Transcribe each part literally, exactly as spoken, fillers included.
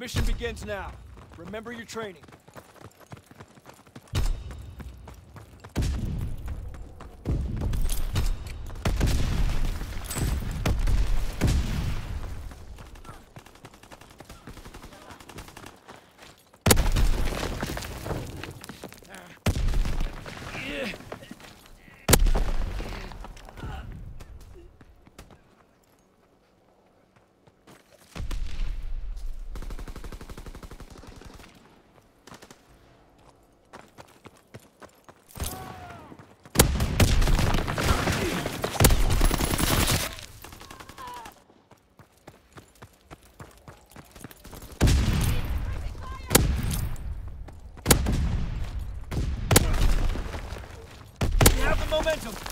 Mission begins now. Remember your training. Momentum.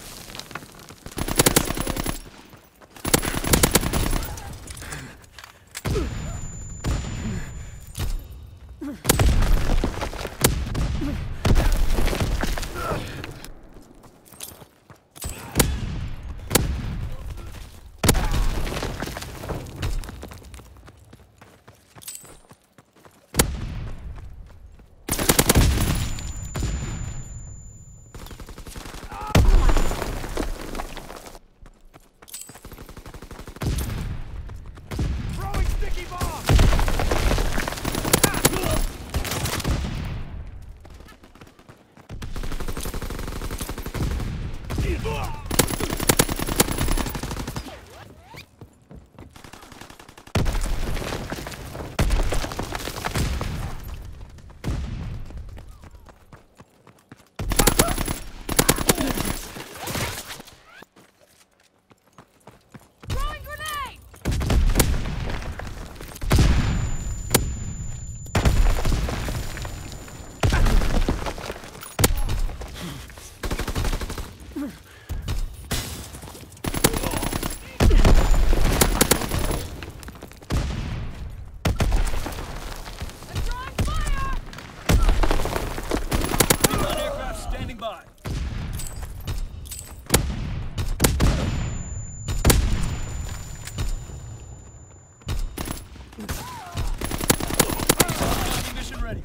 Mission ready.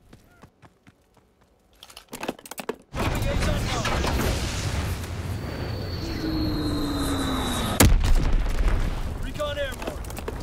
Recon airborne.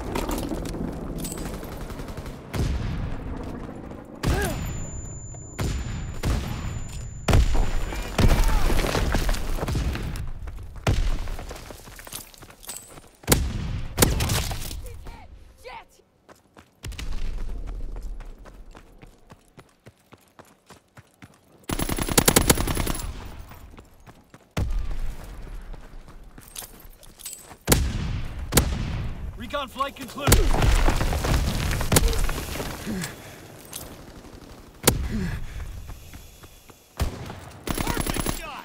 Recon flight concluded. Perfect shot!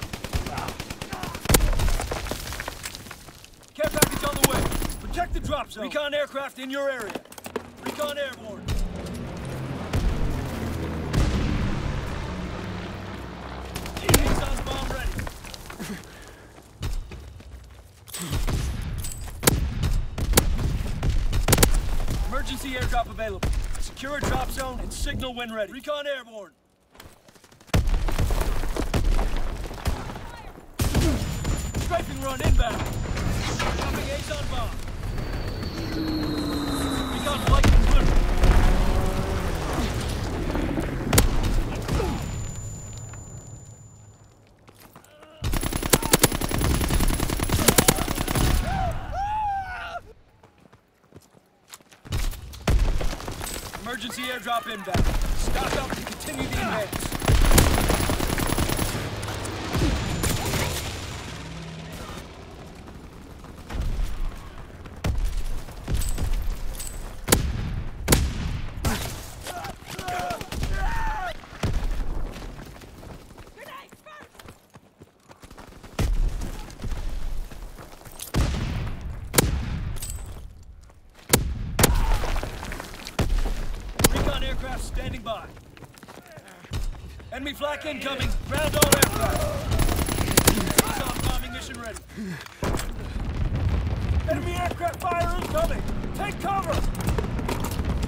Care package on the way. Protect the drop zone. Recon aircraft in your area. Recon airborne. Liaison bomb ready. Emergency airdrop available. Secure a drop zone and signal when ready. Recon airborne. Strafing run inbound. Dropping Azon bomb. Recon flight concluded. Emergency airdrop inbound. Stock up and continue the advance. Standing by. Enemy flak incoming. Ground all aircraft. Stop bombing mission ready. Enemy aircraft fire incoming. Take cover.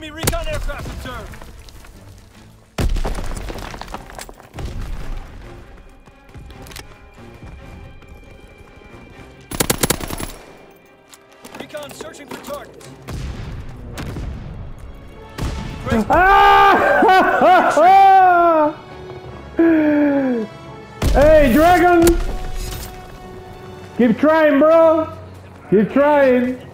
Enemy recon aircraft observed. Recon searching for targets. Ah! Hey, Dragon! Keep trying, bro! Keep trying!